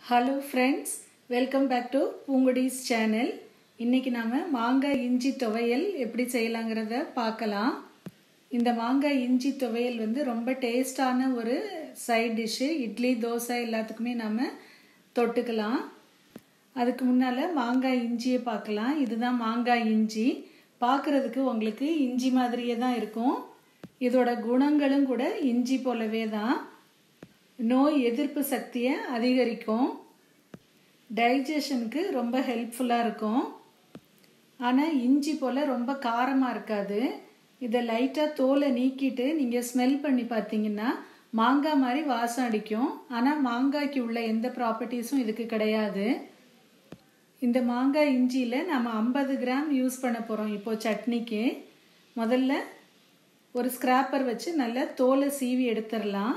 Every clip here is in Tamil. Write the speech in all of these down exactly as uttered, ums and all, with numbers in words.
Hello friends, welcome back to Poongodi's channel. இன்னைக்கு நாம மாங்காய் இஞ்சி துவையல் எப்படி செய்யலாம்ங்கறத பார்க்கலாம். இந்த மாங்காய் இஞ்சி துவையல் வந்து ரொம்ப டேஸ்டான ஒரு சைடு டிஷ். இட்லி, தோசை எல்லாத்துக்குமே நாம தொட்டுக்கலாம். அதுக்கு முன்னால மாங்காய் இஞ்சியை பார்க்கலாம். இதுதான் மாங்காய் இஞ்சி. பார்க்கிறதுக்கு உங்களுக்கு இஞ்சி மாதிரியே தான் இருக்கும். இதோட குணங்களும் கூட இஞ்சி போலவே தான். நோய் எதிர்ப்பு சக்தியை அதிகரிக்கும், டைஜஷனுக்கு ரொம்ப ஹெல்ப்ஃபுல்லாக இருக்கும். ஆனால் இஞ்சி போல் ரொம்ப காரமாக இருக்காது. இதை லைட்டாக தோலை நீக்கிட்டு நீங்கள் ஸ்மெல் பண்ணி பார்த்தீங்கன்னா மாங்காய் மாதிரி வாசம் அடிக்கும். ஆனால் மாங்காய்க்கு உள்ள எந்த ப்ராப்பர்ட்டிஸும் இதுக்கு கிடையாது. இந்த மாங்காய் இஞ்சியில் நம்ம ஐம்பது கிராம் யூஸ் பண்ண போகிறோம். இப்போது சட்னிக்கு முதல்ல ஒரு ஸ்க்ராப்பர் வச்சு நல்லா தோலை சீவி எடுத்துடலாம்.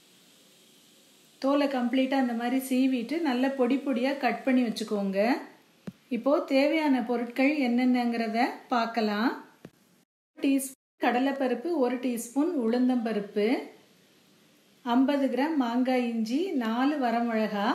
தோலை கம்ப்ளீட்டாக அந்த மாதிரி சீவிட்டு நல்லா பொடி பொடியாக கட் பண்ணி வச்சுக்கோங்க. இப்போது தேவையான பொருட்கள் என்னென்னங்கிறத பார்க்கலாம். டீஸ்பூன் கடலைப்பருப்பு, ஒரு டீஸ்பூன் உளுந்தம்பருப்பு, ஐம்பது கிராம் மாங்காய் இஞ்சி, நாலு வரமிளகா.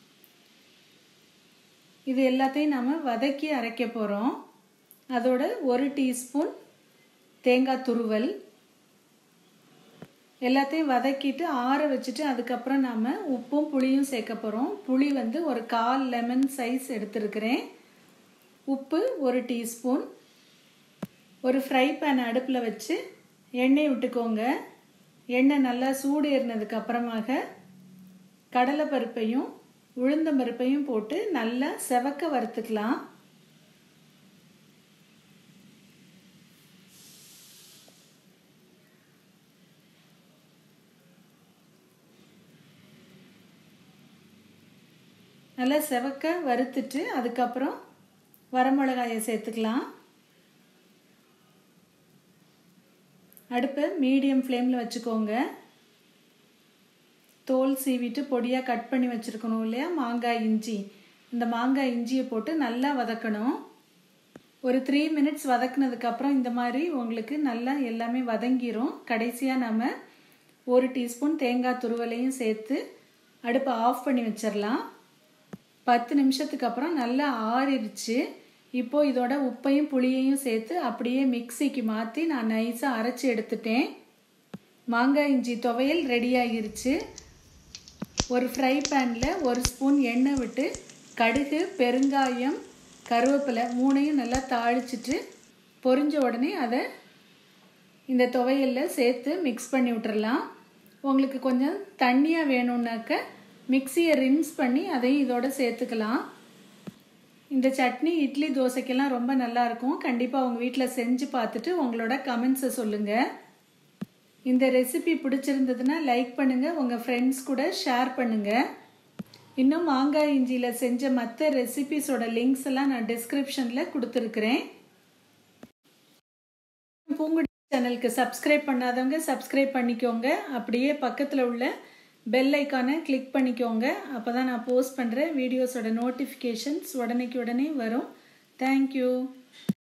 இது எல்லாத்தையும் நம்ம வதக்கி அரைக்க போகிறோம். அதோட ஒரு டீஸ்பூன் தேங்காய் துருவல். எல்லாத்தையும் வதக்கிட்டு ஆற வச்சுட்டு அதுக்கப்புறம் நாம் உப்பும் புளியும் சேர்க்க போகிறோம். புளி வந்து ஒரு கால் லெமன் சைஸ் எடுத்துருக்கிறேன். உப்பு ஒரு டீஸ்பூன். ஒரு ஃப்ரை பேன் அடுப்பில் வச்சு எண்ணெய் விட்டுக்கோங்க. எண்ணெய் நல்லா சூடு ஏறினதுக்கு அப்புறமாக கடலைப்பருப்பையும் உளுந்தம்பருப்பையும் போட்டு நல்லா செவக்க வறுத்துக்கலாம். நல்லா செவக்க வறுத்துட்டு அதுக்கப்புறம் வரமிளகாயை சேர்த்துக்கலாம். அடுப்பை மீடியம் ஃப்ளேமில் வச்சுக்கோங்க. தோல் சீவிட்டு பொடியாக கட் பண்ணி வச்சுருக்கணும் இல்லையா மாங்காய் இஞ்சி, இந்த மாங்காய் இஞ்சியை போட்டு நல்லா வதக்கணும். ஒரு த்ரீ மினிட்ஸ் வதக்குனதுக்கப்புறம் இந்த மாதிரி உங்களுக்கு நல்லா எல்லாமே வதங்கிரும். கடைசியாக நம்ம ஒரு டீஸ்பூன் தேங்காய் துருவலையும் சேர்த்து அடுப்பை ஆஃப் பண்ணி வச்சிடலாம். பத்து நிமிஷத்துக்கு அப்புறம் நல்லா ஆறிடுச்சு. இப்போது இதோட உப்பையும் புளியையும் சேர்த்து அப்படியே மிக்சிக்கு மாற்றி நான் நைஸாக அரைச்சி எடுத்துட்டேன். மாங்காய் இஞ்சி துவையல் ரெடி ஆகிருச்சு. ஒரு ஃப்ரை பேனில் ஒரு ஸ்பூன் எண்ணெய் விட்டு கடுகு, பெருங்காயம், கருவேப்பிலை மூணையும் நல்லா தாளிச்சிட்டு பொரிஞ்ச உடனே அதை இந்த துவையலில் சேர்த்து மிக்ஸ் பண்ணி விட்டுறலாம். உங்களுக்கு கொஞ்சம் தண்ணியாக வேணும்னாக்க மிக்சியை ரின்ஸ் பண்ணி அதையும் இதோட சேர்த்துக்கலாம். இந்த சட்னி இட்லி, தோசைக்கெல்லாம் ரொம்ப நல்லாயிருக்கும். கண்டிப்பாக உங்கள் வீட்டில் செஞ்சு பார்த்துட்டு உங்களோட கமெண்ட்ஸை சொல்லுங்கள். இந்த ரெசிபி பிடிச்சிருந்ததுன்னா லைக் பண்ணுங்கள், உங்கள் ஃப்ரெண்ட்ஸ் கூட ஷேர் பண்ணுங்கள். இன்னும் மாங்காய் இஞ்சியில் செஞ்ச மற்ற ரெசிபிஸோட லிங்க்ஸ் எல்லாம் நான் டிஸ்கிரிப்ஷனில் கொடுத்துருக்குறேன். பூங்குடி சேனலுக்கு சப்ஸ்கிரைப் பண்ணாதவங்க சப்ஸ்கிரைப் பண்ணிக்கோங்க. அப்படியே பக்கத்தில் உள்ள பெல் ஐக்கானை கிளிக் பண்ணிக்கோங்க. அப்போ தான் நான் போஸ்ட் பண்ணுற வீடியோஸோட நோட்டிஃபிகேஷன்ஸ் உடனேக்கு உடனே வரும். தேங்க்யூ.